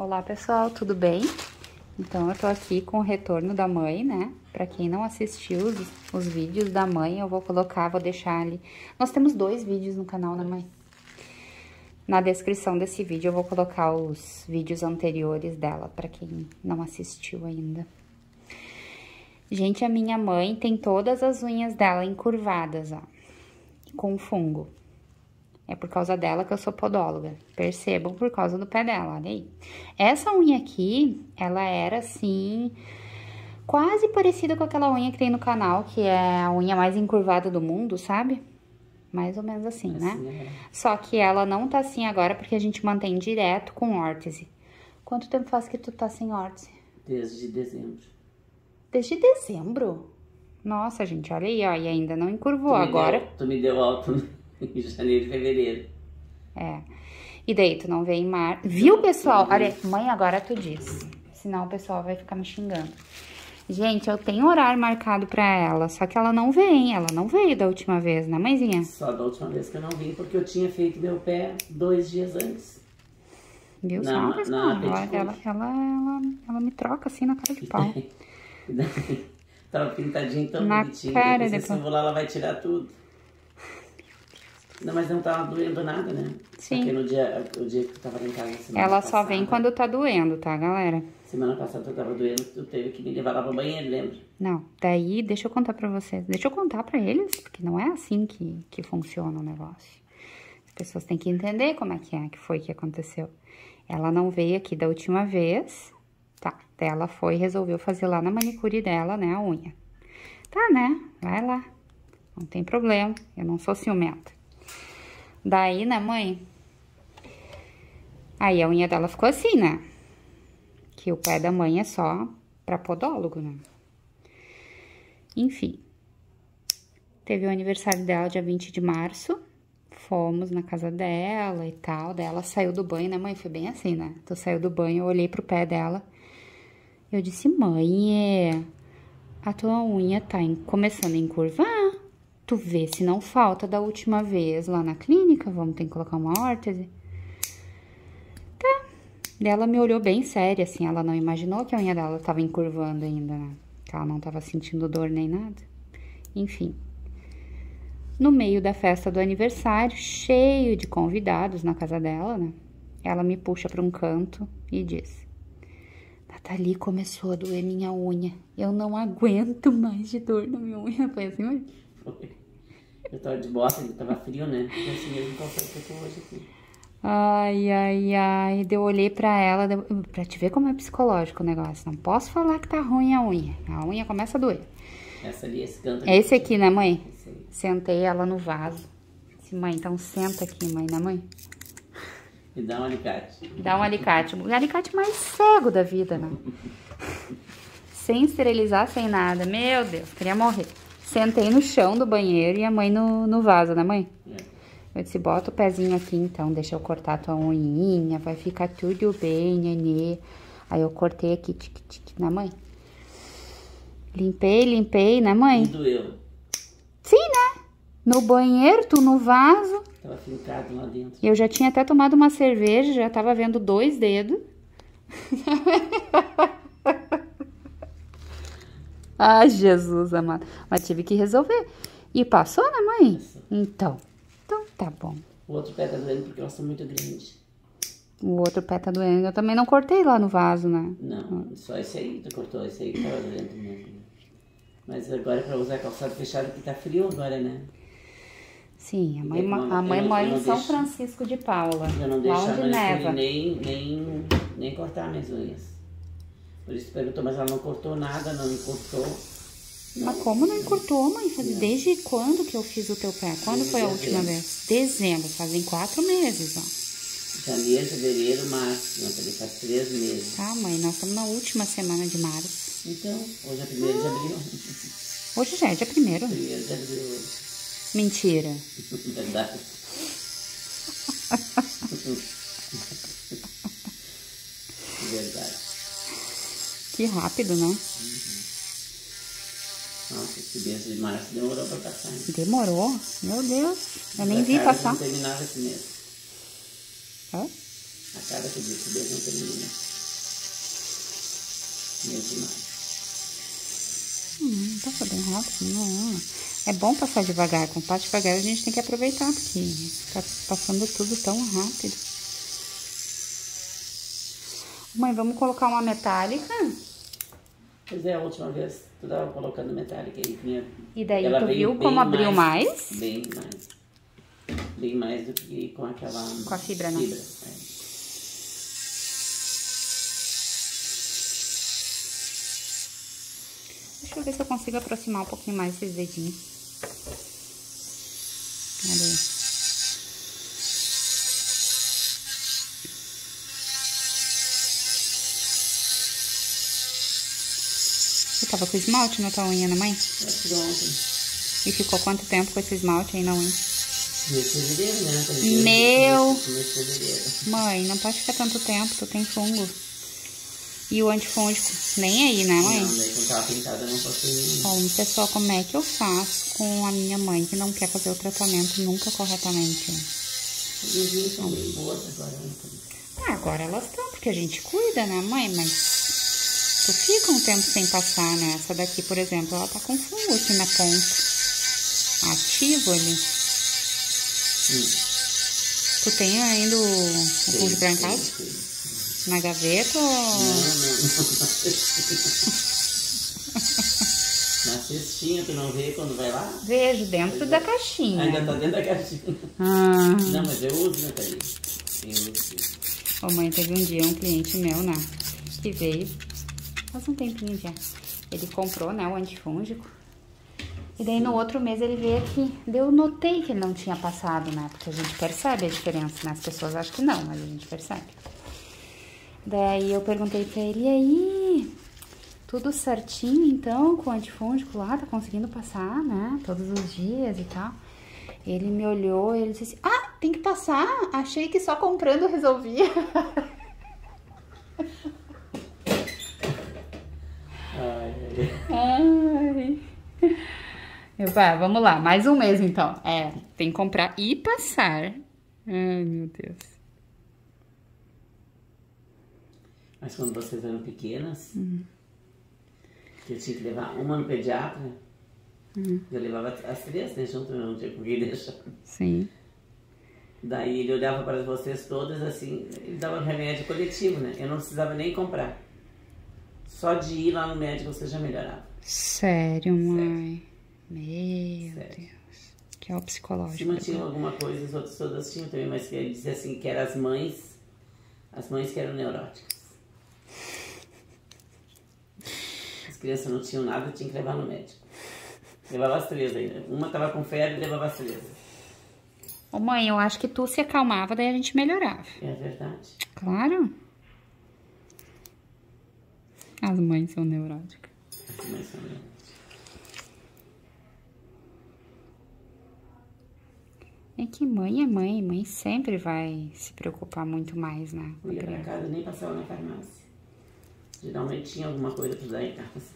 Olá pessoal, tudo bem? Então eu tô aqui com o retorno da mãe, né? Pra quem não assistiu os vídeos da mãe, eu vou colocar, vou deixar ali. Nós temos 2 vídeos no canal, né, mãe? Na descrição desse vídeo eu vou colocar os vídeos anteriores dela, pra quem não assistiu ainda. Gente, a minha mãe tem todas as unhas dela encurvadas, ó, com fungo. É por causa dela que eu sou podóloga. Percebam, por causa do pé dela, olha aí. Essa unha aqui, ela era assim, quase parecida com aquela unha que tem no canal, que é a unha mais encurvada do mundo, sabe? Mais ou menos assim, né? Só que ela não tá assim agora porque a gente mantém direto com órtese. Quanto tempo faz que tu tá sem órtese? Desde dezembro. Desde dezembro? Nossa, gente, olha aí, ó, e ainda não encurvou agora. Tu me deu alta em janeiro e fevereiro. É. E daí, tu não vê em março. Viu, pessoal? Olha, mãe, agora tu diz. Senão o pessoal vai ficar me xingando. Gente, eu tenho horário marcado pra ela, só que ela não vem. Ela não veio da última vez, né, mãezinha? Só da última vez que eu não vim, porque eu tinha feito meu pé 2 dias antes. Viu só, pessoal? Ela me troca assim na cara de pau. Tava pintadinho tão na bonitinho. Cara, depois se eu vou lá, ela vai tirar tudo. Não, mas não tava doendo nada, né? Sim. Porque o dia que eu tava lá em casa, semana ela passada, só vem quando tá doendo, tá, galera? Semana passada eu tava doendo, tu teve que me levar lá pro banheiro, lembra? Não, daí, deixa eu contar pra vocês. Deixa eu contar pra eles, porque não é assim que funciona o negócio. As pessoas têm que entender como é, que foi que aconteceu. Ela não veio aqui da última vez, tá? Daí ela foi e resolveu fazer lá na manicure dela, né, a unha. Tá, né? Vai lá. Não tem problema, eu não sou ciumenta. Daí, né, mãe? Aí a unha dela ficou assim, né? Que o pé da mãe é só pra podólogo, né? Enfim. Teve o aniversário dela dia 20 de março. Fomos na casa dela e tal. Daí ela saiu do banho, né, mãe? Foi bem assim, né? Tu saiu do banho, eu olhei pro pé dela. Eu disse, mãe, a tua unha tá começando a encurvar. Tu vê se não falta da última vez lá na clínica. Vamos ter que colocar uma órtese. Tá. Daí ela me olhou bem séria, assim. Ela não imaginou que a unha dela tava encurvando ainda, né? Que ela não tava sentindo dor nem nada. Enfim. No meio da festa do aniversário, cheio de convidados na casa dela, né? Ela me puxa pra um canto e diz: Nathalie, começou a doer minha unha. Eu não aguento mais de dor na minha unha. Foi assim, mãe? Foi. Eu tava de bota, ele tava frio, né? Então assim mesmo que eu tô hoje aqui. Ai. Daí eu olhei pra ela, pra te ver como é psicológico o negócio. Não posso falar que tá ruim a unha. A unha começa a doer. Essa ali, esse canto. É esse aqui, né, mãe? Sentei ela no vaso. Disse, mãe, então senta aqui, mãe, né, mãe? E dá um alicate. Dá um alicate. O alicate mais cego da vida, né? Sem esterilizar, sem nada. Meu Deus, queria morrer. Sentei no chão do banheiro e a mãe no vaso, né, mãe? Eu disse, bota o pezinho aqui, então, deixa eu cortar a tua unhinha, vai ficar tudo bem, nenê. Aí eu cortei aqui, né, mãe? Limpei, né, mãe? E doeu. Sim, né? No banheiro, tu no vaso. Tava fincado lá dentro. Eu já tinha até tomado uma cerveja, já tava vendo 2 dedos. Ai, Jesus amado. Mas tive que resolver. E passou, né, mãe? Passou. Então tá bom. O outro pé tá doendo porque elas são muito grandes. O outro pé tá doendo. Eu também não cortei lá no vaso, né? Não, só esse aí tu cortou, esse aí que tava doendo mesmo. Mas agora é pra usar calçado fechado porque tá frio agora, né? Sim, a mãe mora em São Francisco de Paula. Eu não lá onde neva. Nem cortar minhas unhas. Por isso perguntou, mas ela não cortou nada, não encurtou. Mas como não encurtou, mãe? Desde quando que eu fiz o teu pé? Quando foi a última vez? Dezembro, fazem 4 meses, ó. Janeiro, fevereiro, março. Não, faz 3 meses. Tá, mãe, nós estamos na última semana de março. Então, hoje é 1º de abril. Hoje já é dia 1º. 1º de abril hoje. Mentira. Verdade. Verdade. Que rápido, né? Nossa, esse mês de março demorou pra passar. Hein? Demorou? Meu Deus. Eu nem vi passar. Não terminava esse mês. Hã? A cada que diz que Deus não termina. Mesmo mais. Tá fazendo rápido, não. É bom passar devagar. Com passo devagar a gente tem que aproveitar, porque tá passando tudo tão rápido. Mãe, vamos colocar uma metálica? Pois é, a última vez tu tava colocando metálica aí. E daí tu viu como abriu mais? Bem mais. Bem mais do que com aquela... Com a fibra, né? Fibra, Deixa eu ver se eu consigo aproximar um pouquinho mais esses dedinhos. Olha aí. Você tava com esmalte na tua unha, né, mãe? Acho que ontem. E ficou quanto tempo com esse esmalte aí na unha? Mês de fevereiro, né? Meu! Mês de fevereiro. Mãe, não pode ficar tanto tempo, tu tem fungo. E o antifúngico, nem aí, né, mãe? Não, daí quando tava pintada eu não passei nenhum. Bom, pessoal, como é que eu faço com a minha mãe que não quer fazer o tratamento nunca corretamente? As unhas são bem boas agora. Agora elas estão, porque a gente cuida, né, mãe? Mas tu fica um tempo sem passar, né? Essa daqui, por exemplo, ela tá com fungo aqui na ponta. Ativo ali. Tu tem ainda o fungo pra em casa? Na gaveta ou... Não. Na cestinha, tu não vê quando vai lá? Vejo, dentro da caixinha. Ainda tá dentro da caixinha. Não, mas eu uso, né, Thaís? Eu uso. Ô, mãe, teve um dia um cliente meu, né, que veio, faz um tempinho já, ele comprou, né, o antifúngico, e daí no outro mês ele veio aqui, daí eu notei que ele não tinha passado, né, porque a gente percebe a diferença, né, as pessoas acham que não, mas a gente percebe. Daí eu perguntei pra ele, e aí, tudo certinho então com o antifúngico lá, tá conseguindo passar, né, todos os dias e tal? Ele me olhou e ele disse assim, ah, tem que passar, achei que só comprando resolvia. Ai. Vamos lá, mais um mês então. Tem que comprar e passar. Ai, meu Deus. Mas quando vocês eram pequenas, que eu tinha que levar uma no pediatra, eu levava as três, né, junto, não tinha com quem deixar. Sim. Daí ele olhava para vocês todas assim, ele dava remédio coletivo, né? Eu não precisava nem comprar. Só de ir lá no médico você já melhorava. Sério, mãe? Sério. Meu Deus. Que é o psicológico. Se mantinham alguma coisa, as outras todas tinham também, mas ele dizia assim que eram as mães que eram neuróticas. As crianças não tinham nada, tinha que levar no médico. Levava as três ainda. Uma tava com febre e levava as três. Ô, mãe, eu acho que tu se acalmava, daí a gente melhorava. É verdade. Claro. As mães são neuróticas. As mães são neuróticas. É que mãe é mãe. Mãe sempre vai se preocupar muito mais, né? Eu ia pra casa, nem passava na farmácia. Geralmente tinha alguma coisa pra dar em casa.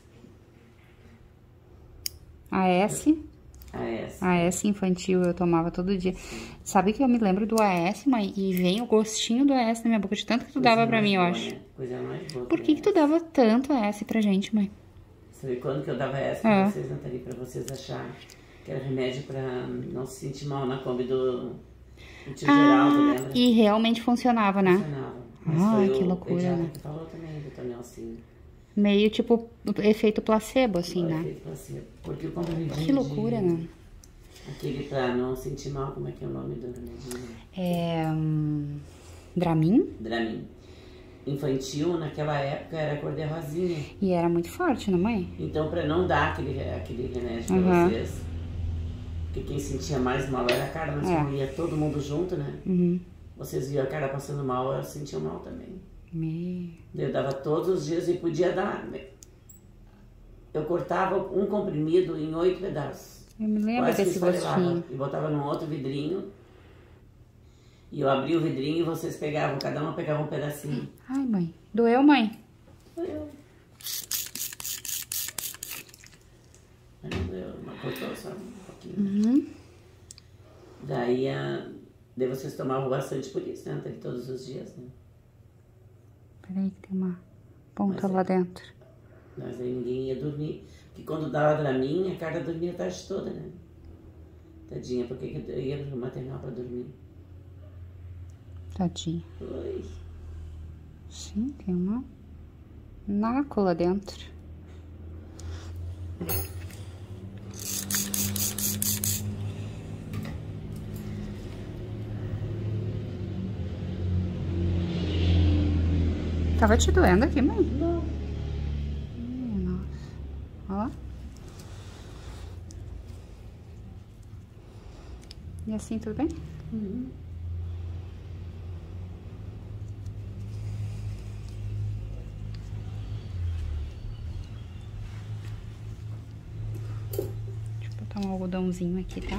AS? AS. AS infantil eu tomava todo dia. Sabe que eu me lembro do AS, mãe? E vem o gostinho do AS na minha boca, de tanto que tu dava pra mim, eu acho. Né? Coisa mais boa. Por que tu dava tanto AS pra gente, mãe? Sabe quando que eu dava AS pra vocês, Nathalie? Pra vocês acharem que era remédio pra não se sentir mal na Kombi do tio Geraldo, lembra? E realmente funcionava, né? Funcionava. Mas foi que o loucura, né? que falou também, doutor Nelson. Meio tipo efeito placebo, assim, né? Efeito placebo. Porque o comprimidinho Que loucura, né? Aquele pra não sentir mal, como é que é o nome do remedinho? Dramin? Dramin. Infantil, naquela época, era cor de rosinha. E era muito forte, não, mãe? Então, pra não dar aquele remédio pra vocês, porque quem sentia mais mal era a cara, mas como ia todo mundo junto, né? Vocês viam a cara passando mal, eu sentia mal também. Eu dava todos os dias e podia dar. Eu cortava um comprimido em 8 pedaços. Eu me lembro desse gostinho. E botava num outro vidrinho. E eu abria o vidrinho e vocês pegavam, cada uma pegava um pedacinho. Ai, mãe. Doeu, mãe? Doeu. Mas não doeu, mas cortou só um pouquinho. Daí vocês tomavam bastante por isso, né? Todos os dias, né? Peraí que tem uma ponta lá dentro. Mas aí ninguém ia dormir. Porque quando dava pra mim, a Carla dormia a tarde toda, né? Tadinha, por que eu ia pro maternal pra dormir? Tadinha. Oi. Sim, tem uma naco lá dentro. Tava te doendo aqui, mãe? Não. Nossa. Ó. E assim, tudo bem? Uhum. Deixa eu botar um algodãozinho aqui, tá?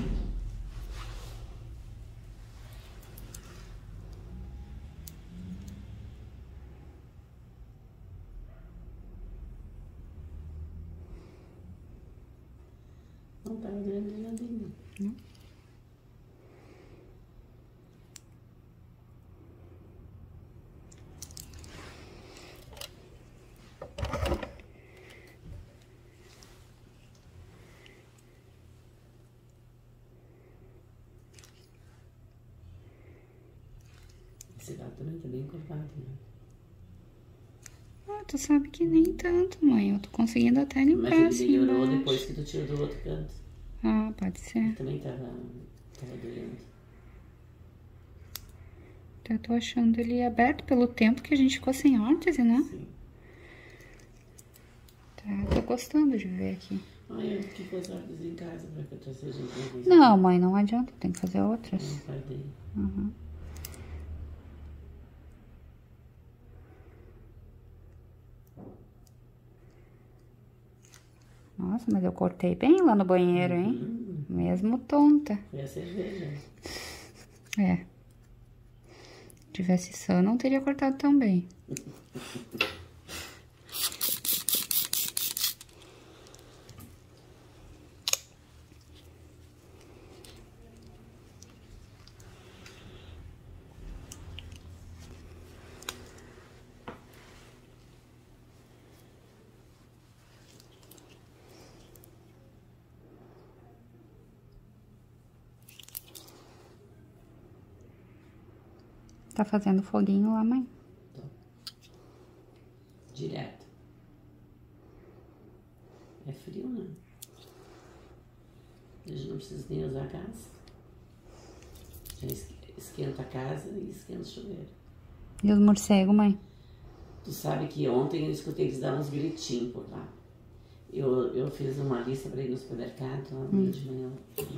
Não tava doendo nada em mim. Esse gato também tá bem cortado, né? Ah, tu sabe que nem tanto, mãe. Eu tô conseguindo até limpar Mas ele assim melhorou embaixo. depois que tu tirou do outro canto. Ah, pode Ele ser. também tava doendo. Eu tô achando ele aberto pelo tempo que a gente ficou sem órtese, né? Sim. Tá, tô gostando de ver aqui. Ai, eu fiquei com as órteses em casa pra que eu trouxe a gente uma vez. Não, mãe, não adianta. Tem que fazer outras. Não guardei. Uhum. Nossa, mas eu cortei bem lá no banheiro, hein? Mesmo tonta. Foi a cerveja. É. Se tivesse sã, não teria cortado tão bem. Tá fazendo foguinho lá, mãe? Tô. Direto. É frio, né? A gente não precisa nem usar gás. Já esquenta a casa e esquenta o chuveiro. E os morcegos, mãe? Tu sabe que ontem eu escutei eles dar uns gritinhos por lá. Eu fiz uma lista pra ir no supermercado amanhã de manhã.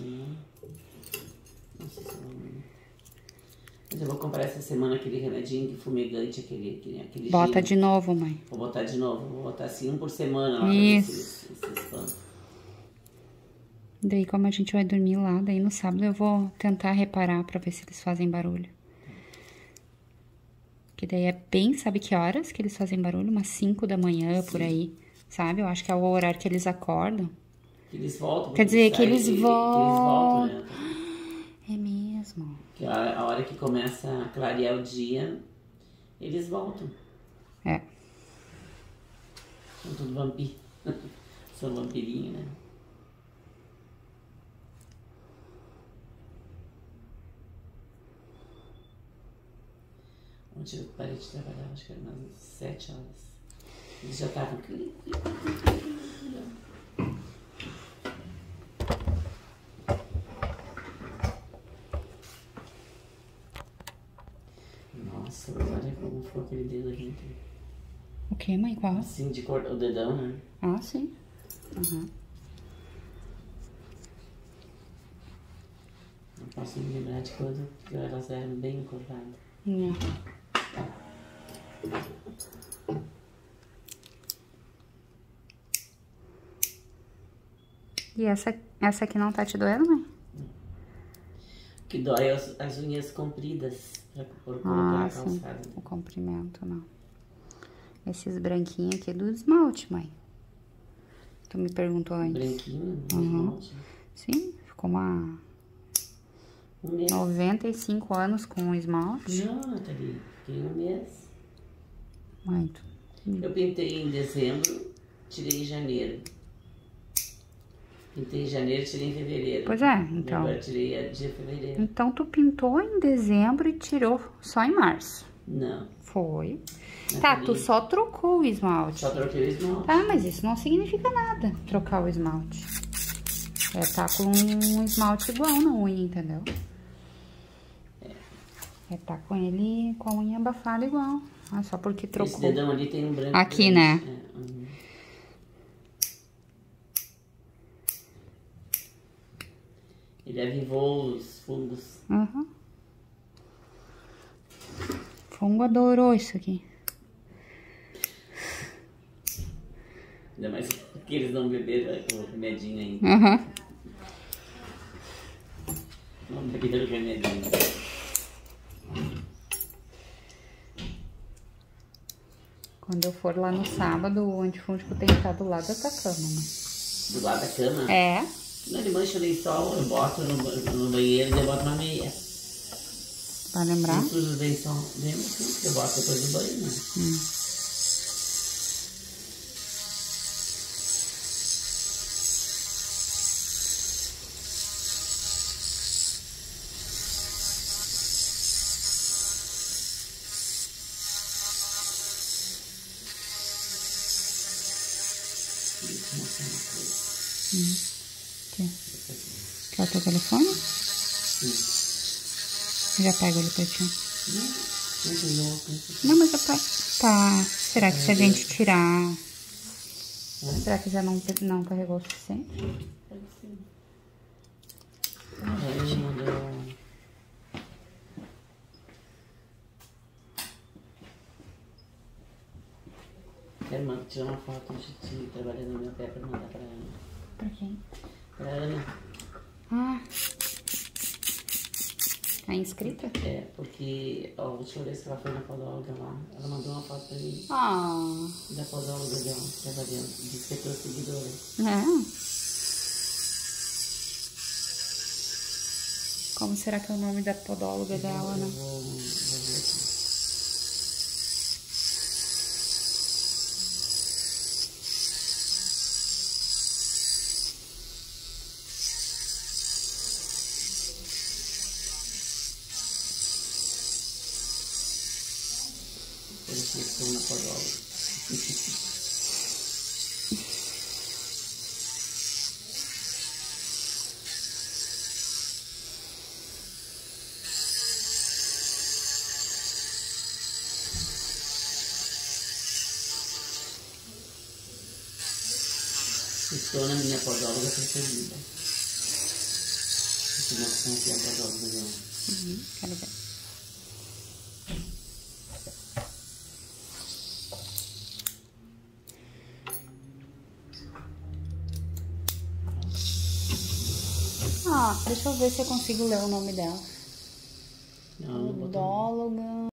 Não sei se eu vou. Mas eu vou comprar essa semana aquele remedinho fumegante, aquele Bota giro. de novo, mãe. Vou botar de novo, vou botar assim um por semana lá Isso. pra ver se espanta. Daí, como a gente vai dormir lá, daí no sábado eu vou tentar reparar pra ver se eles fazem barulho. Que daí é bem, sabe que horas que eles fazem barulho? Umas 5 da manhã, por aí, sabe? Eu acho que é o horário que eles acordam. Que eles voltam. Quer dizer, que eles voltam. Que eles voltam, né? É mesmo. Que a hora que começa a clarear o dia, eles voltam. É. São tudo vampiro. São vampirinhos, né? Ontem eu parei de trabalhar, acho que era umas 7 horas. Eles já estavam... Nossa, olha como ficou aquele dedo aqui. O que, mãe? Qual? Assim, de cortar o dedão, né? Ah, sim. Uhum. Não posso me lembrar de quando elas eram bem cortadas. Não. E essa aqui não tá te doendo, mãe? O que dói é as unhas compridas pra colocar a calçada. Sim. O comprimento, não. Esses branquinhos aqui é do esmalte, mãe. Tu me perguntou antes. Branquinho? Esmalte? Sim, ficou uma... 95 anos com esmalte. Não, Nathalie, fiquei um mês. Muito. Eu pintei em dezembro, tirei em janeiro. Pintei em janeiro, tirei em fevereiro. Pois é, então. Agora tirei de fevereiro. Então, tu pintou em dezembro e tirou só em março? Não. Foi. Tá, tu só trocou o esmalte. Só troquei o esmalte. Tá, mas isso não significa nada, trocar o esmalte. É tá com um esmalte igual na unha, entendeu? É tá com ele com a unha abafada igual. Ah, só porque trocou. Esse dedão ali tem um branco. Aqui, né? Ele avivou os fungos. Uhum. Fungo adorou isso aqui. Ainda mais que eles não beberam o remedinho ainda. Uhum. Não beberam o remedinho. Quando eu for lá no sábado, o antifúngico tem que estar do lado da tua cama, né? Do lado da cama? É. Não, ele mancha o lençol, eu boto no banheiro e eu boto uma meia. Vai lembrar? Não sujo o lençol. Lembra sim, que eu boto depois do banho, né? Aqui. Quer o teu telefone? Já pego ele pra ti. Não, mas eu pego. Tá. Será que se a gente tirar... Será que já não carregou o suficiente? Pode ser. Ele mandou... Quero tirar uma foto de ti trabalhando no meu pé pra mandar pra ela. Pra quem? Pra Ana. Ah. Tá inscrita? É, porque a última vez que ela foi na podóloga lá, ela mandou uma foto pra mim. Ah. Da podóloga dela, trabalhando. Diz que é tua seguidora. É. Como será que é o nome da podóloga dela, né? Vou ver aqui. Eles estão na podóloga. Estou na minha podóloga preferida. Esse mostrão aqui é a podóloga dela. Quero ver. Ah, deixa eu ver se eu consigo ler o nome dela. Não botou. Podóloga.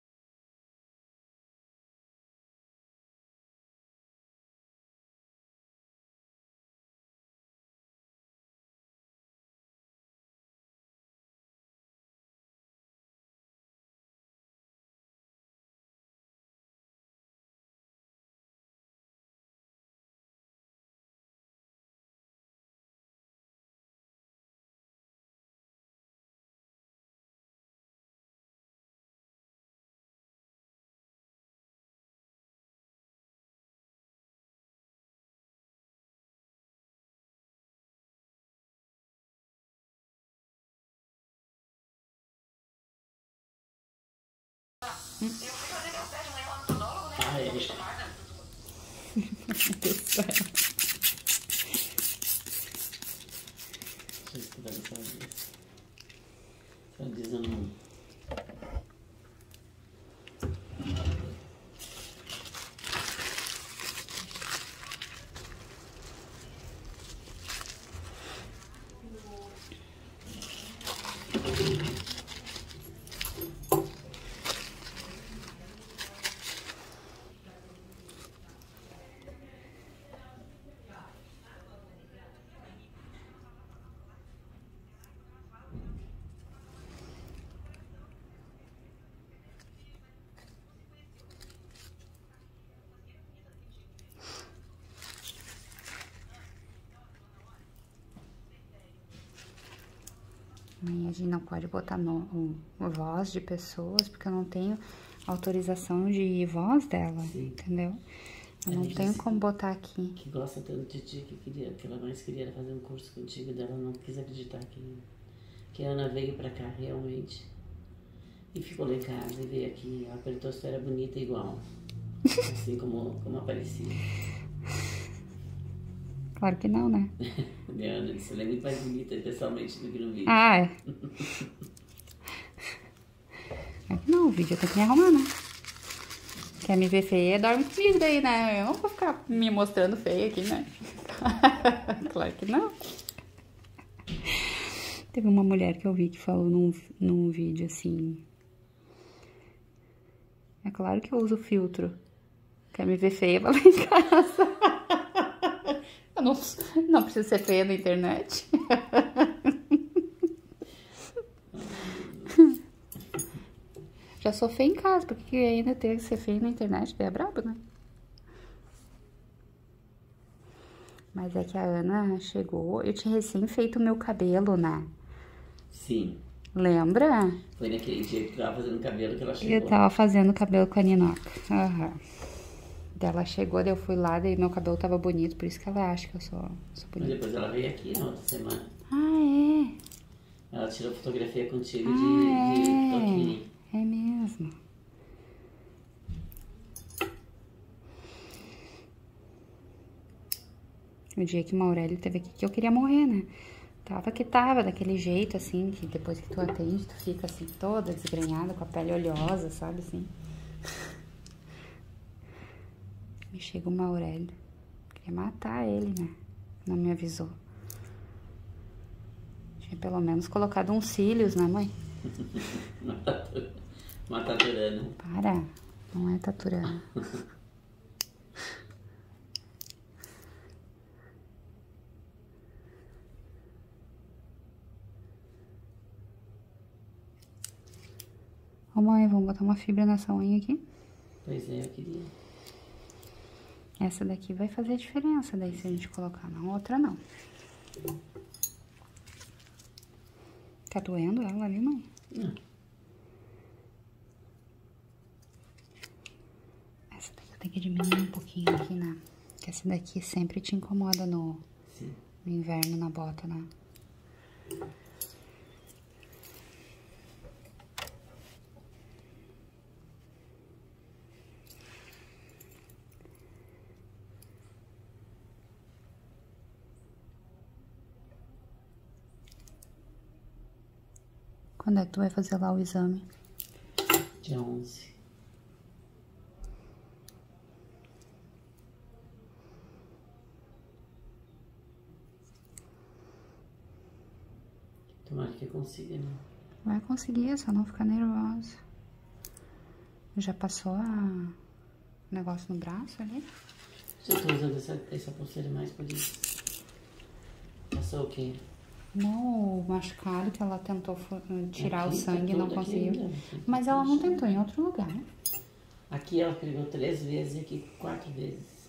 Ah, é. Deixa eu estudar essa vez. Só diz o nome. Mãe, a gente não pode botar voz de pessoas, porque eu não tenho autorização de voz dela, sim, entendeu? Eu não tenho como botar aqui. Que gosta tanto de ti, que ela mais queria fazer um curso contigo, dela não quis acreditar que a Ana veio pra cá realmente. E ficou lá em casa e veio aqui, ela perguntou se era bonita igual. Assim como aparecia. Claro que não, né? A Ana disse, ela é muito mais bonita pessoalmente do que no vídeo. Ah, é. É que não, o vídeo eu tenho que me arrumar, né? Quer me ver feia, dorme comigo daí, né? Eu não vou ficar me mostrando feia aqui, né? Claro que não. Teve uma mulher que eu vi que falou num vídeo assim... É claro que eu uso filtro. Quer me ver feia, vai lá em casa. Eu não preciso ser feia na internet. Já sou feia em casa, porque ainda ter que ser feia na internet é brabo, né? Mas é que a Ana chegou, eu tinha recém feito o meu cabelo, né? Sim. Lembra? Foi naquele dia que tu tava fazendo cabelo que ela chegou. Eu tava fazendo cabelo com a Ninoca. Aham. Daí ela chegou, daí eu fui lá, daí meu cabelo tava bonito, por isso que ela acha que eu sou bonita. Mas depois ela veio aqui na outra semana. Ah, é? Ela tirou fotografia contigo de toquinho. É mesmo. O dia que o Maurélio teve aqui, que eu queria morrer, né? Tava daquele jeito, assim, que depois que tu atende, tu fica assim, toda desgrenhada, com a pele oleosa, sabe, assim. E chega o Maurélio. Queria matar ele, né? Não me avisou. Tinha pelo menos colocado uns cílios, né, mãe? Uma taturana. Para, não é taturana. Ô mãe, vamos botar uma fibra nessa unha aqui? Pois é, eu queria. Essa daqui vai fazer diferença daí se a gente colocar, na outra não. Tá doendo ela ali, mãe? Não. Essa daqui eu tenho que diminuir um pouquinho aqui, né? Porque essa daqui sempre te incomoda no inverno na bota, né? Quando é que tu vai fazer lá o exame? Dia 11. Tomara que eu consiga, né? Vai conseguir, é só não ficar nervosa. Já passou o negócio no braço ali? Já tô usando essa pulseira mais por isso. Passou o quê? Não, o machucado que ela tentou tirar aqui, o sangue e não conseguiu. Ainda, mas ela não tentou em outro lugar, né? Aqui ela pegou 3 vezes e aqui 4 vezes.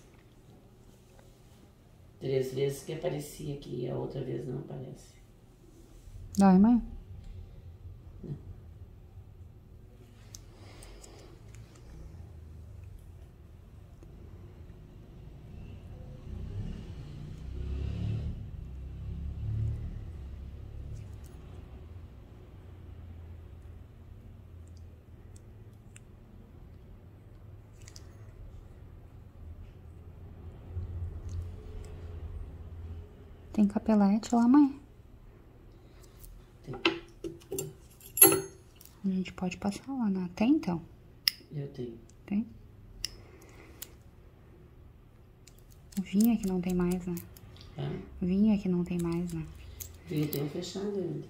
3 vezes que aparecia aqui e a outra vez não aparece. Dói, mãe? Não. Tem capelete lá, mãe? Tem. A gente pode passar lá, né? Tem, então? Eu tenho. Tem? Vinha que não tem mais, né? Vinha que não tem mais, né? Vinha tem um fechado ainda.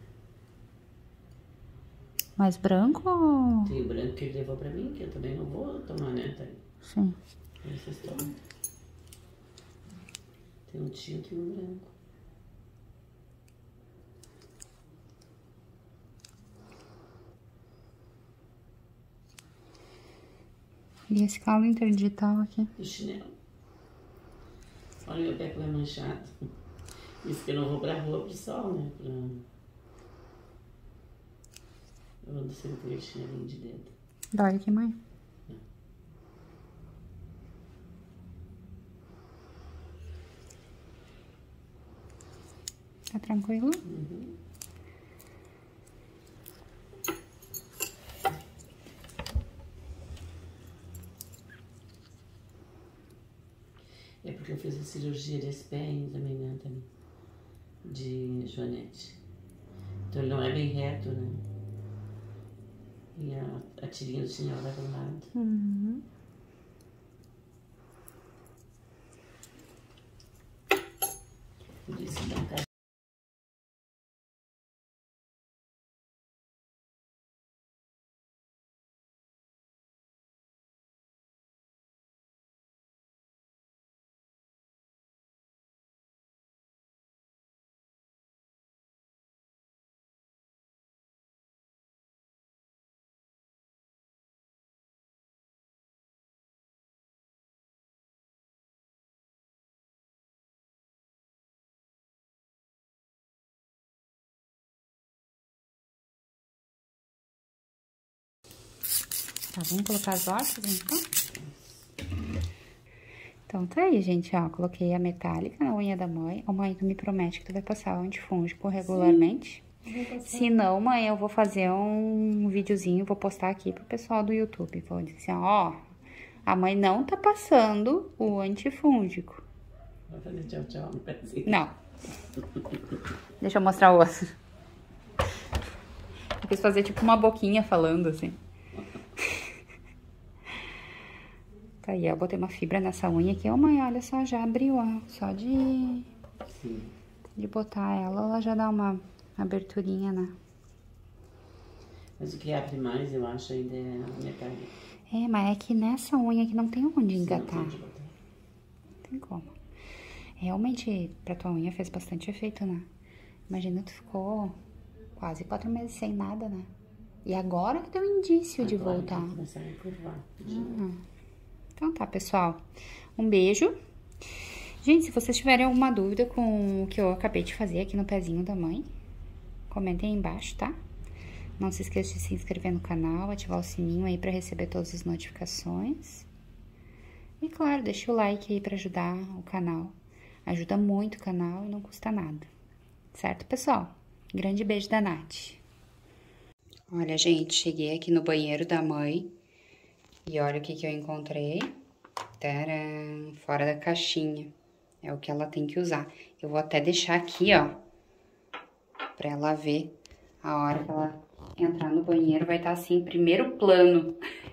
Mas branco ou... Tem o branco que ele levou pra mim, que eu também não vou tomar, né, Thaís? Sim. Vocês tomam. Tem um tinto e um branco. E esse calo interdigital aqui? O chinelo. Olha, meu pé como é manchado. Isso que eu não vou pra rua pro sol, né? Eu vou descer um trechinho ali de dedo. Dói aqui, mãe? Tá tranquilo? Uhum. É porque eu fiz a cirurgia desse pé ainda também, né, também, de joanete. Então ele não é bem reto, né? E a tirinha do chinelo vai para um lado. Uhum. Por isso dá um carinho. Tá, vamos colocar as orças, então? Então, tá aí, gente, ó. Coloquei a metálica na unha da mãe. Ô, mãe, tu me promete que tu vai passar o antifúngico regularmente? Sim, se não, mãe, eu vou fazer um videozinho, vou postar aqui pro pessoal do YouTube. Vou dizer assim, ó, a mãe não tá passando o antifúngico. Vai fazer tchau, tchau no pezinho. Não. Deixa eu mostrar o outro. Eu quis fazer tipo uma boquinha falando, assim. Tá aí, ó, eu botei uma fibra nessa unha aqui. Ô, mãe, olha só, já abriu, ó. Só de botar ela já dá uma aberturinha, né? Mas o que abre mais, eu acho, ainda é a metálica. É, mas é que nessa unha aqui não tem onde engatar. Não tem como. Realmente, pra tua unha fez bastante efeito, né? Imagina, tu ficou quase 4 meses sem nada, né? E agora que deu indício de voltar. Começar a encurvar. Então tá, pessoal. Um beijo. Gente, se vocês tiverem alguma dúvida com o que eu acabei de fazer aqui no pezinho da mãe, comentem aí embaixo, tá? Não se esqueça de se inscrever no canal, ativar o sininho aí pra receber todas as notificações. E claro, deixa o like aí pra ajudar o canal. Ajuda muito o canal e não custa nada. Certo, pessoal? Grande beijo da Nath. Olha, gente, cheguei aqui no banheiro da mãe. E olha o que eu encontrei. Tcharam! Fora da caixinha. É o que ela tem que usar. Eu vou até deixar aqui, ó. Pra ela ver. A hora que ela entrar no banheiro vai estar assim, em primeiro plano.